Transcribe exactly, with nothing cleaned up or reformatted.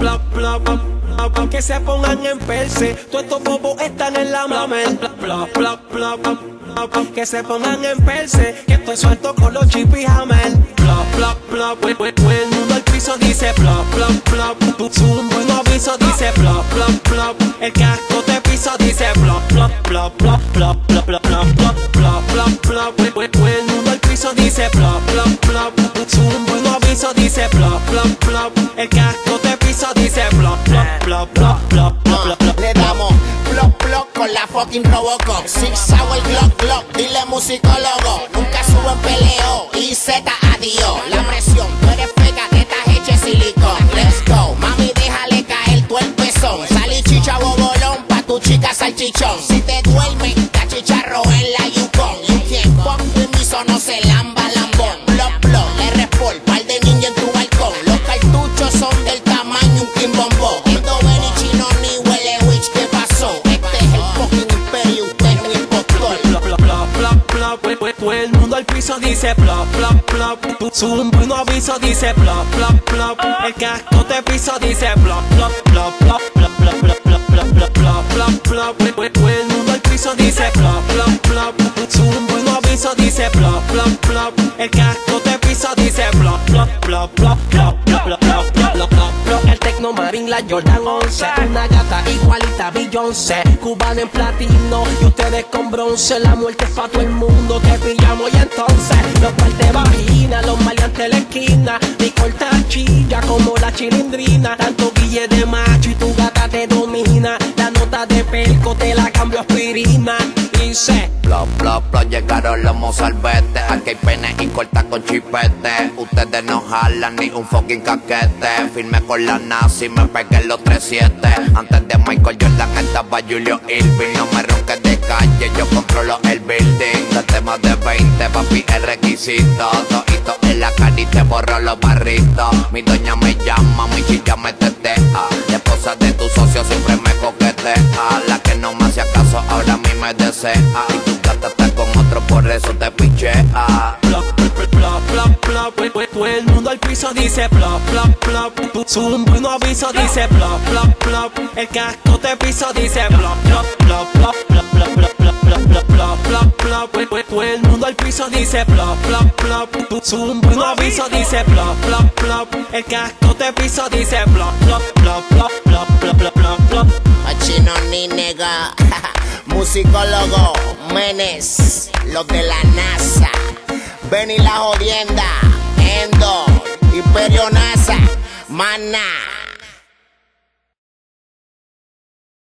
plop, plop, plop, que se pongan en perse. Todos estos bobos están en la mamel. Plop, plop, plop, plop, que se pongan en perse. Que estoy suelto con los chip y hammer. Plop, plop, plop, todo el mundo al piso dice plop, plop, plop. Tu zumbo y no aviso dice plop, plop, plop. El casco te piso dice plop, plop, plop, plop, plop, plop, plop, plop, plop, plop, plop. Todo el mundo al piso dice plop, plop, plop. Tu zumbo y no aviso dice plop, plop, plop. El casco te piso dice plop, plop, plop, plop, plop, plop, plop. Le damos plop, plop con la fucking Robocop. Six Hour Glock, Glock, dile musicólogo. Nunca subo en peleo y Z adiós. La presión, tú eres feca, te estás hecha de silicón. Let's go, mami, déjale caer tu el pezón. Salí chicha bobolón pa' tu chica salchichón. Si te duermes, te achicharro en la Yukon. Y quien pon permiso no se lamba lambón. Plop, plop, R Sport, par de ninja en tu balcón. Los cartuchos son del tamaño un quimbombó. Esto Benny Chino ni huele witch, ¿qué pasó? Este es el fucking imperio, usted es un impostor. Plop, plop, plop, plop, plop. Todo el mundo al piso dice plop, plop, plop. Tu zumbo y no aviso dice plop, plop, plop. El casco te piso dice plop, plop, plop, plop, plop, plop, plop, plop, plop, plop, plop, plop. Todo el mundo al piso dice plop, plop, plop. Tu zumbo y no aviso dice plop, plop, plop. El casco te piso dice plop, plop, plop, plop, plop, plop, plop, plop, plop, plop, plop. El Tecno Marine, la Jordan once. Una gata igualita a Beyoncé. Cubana en platino y ustedes con bronce. La muerte es pa' todo el mundo, te pillamos y entonces los partes vagina, los maleantes en la esquina. Mi corta chilla como la chilindrina. Tanto guille de macho y tu gata te domina. La nota de pelco te la cambio a aspirina. Dice plop, plop, plop, llegaron los mozalbetes. Aquí hay pene y corta con chipete. Ustedes no jalan ni un fucking caquete. Firme con la nazi, me pegué los tres siete. Antes de Michael Jordan estaba Julio Irving. No me ronques de calle, yo controlo el building. De temas de veinte, papi, el requisito. Todito en la cara y te borro los barritos. Mi doña me llama, mi chica me tetea. La esposa de tu socio siempre me coquetea. La que no me hacía caso ahora a mí me desea. Y tu gata está con otro, por eso te pichea. plop, plop, plop, plop, plop. Todo el mundo al piso dice plop, plop, plop. Tu zumbo y no aviso dice plop, plop, plop. El casco te piso dice plop, plop, plop, plop, plop, plop, plop, plop, plop, plop, plop, plop. Todo el mundo al piso dice plop, plop, plop. Tu zumbo y no aviso dice plop, plop, plop. El casco te piso dice plop, plop, plop, plop, plop, plop, plop, plop, plop. A Chino ni nega. Musicólogo, Menes, los de la NASA. Benny la jodienda, Endo, Imperio NASA, Mana.